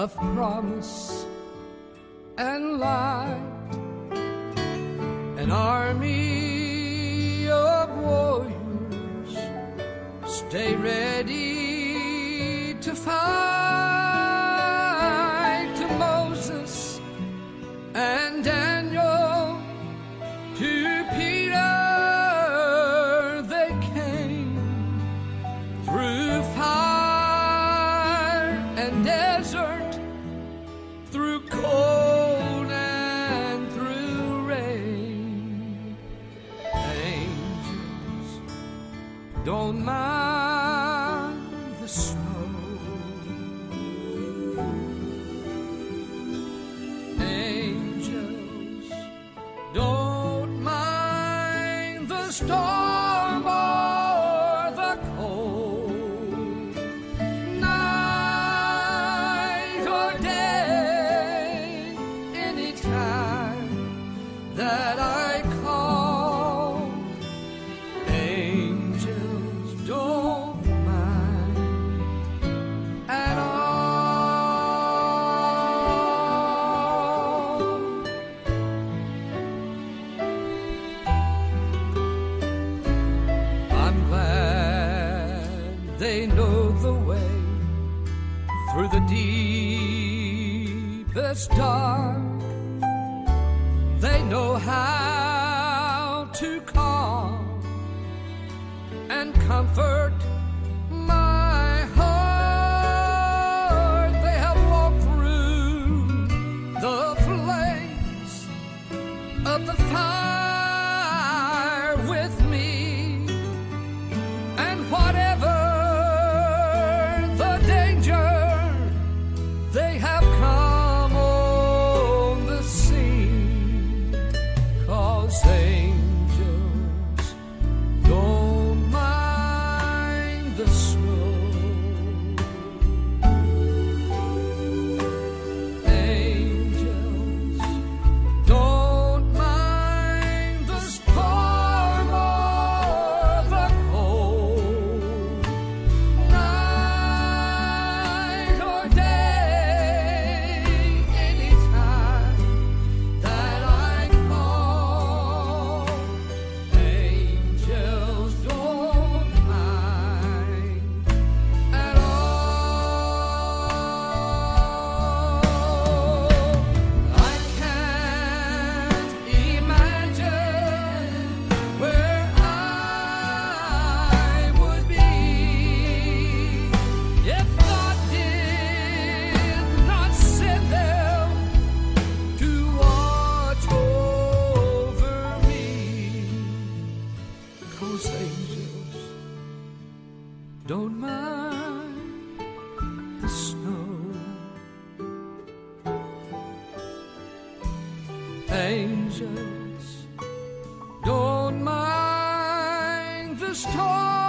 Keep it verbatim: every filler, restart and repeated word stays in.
of promise and light, an army of warriors stay ready to fight. To Moses and Daniel, to Peter, they came through fire and desert, through cold and through rain. Angels don't mind the snow. Angels don't mind the storm or the cold, night or day, anytime that I call. Angels don't mind at all. I'm glad they know the way through the deepest dark. They know how to calm and comfort my heart. They have walked through the flames of the fire with me, and whatever the danger, they have come on the scene. 'Cause angels don't mind the snow. Angels don't mind the storm or the cold, night or day, anytime that I call. Angels don't mind at all. I can't imagine where I would be if God did not send them to watch over me. 'Cause angels don't mind the snow. Angels don't mind the storm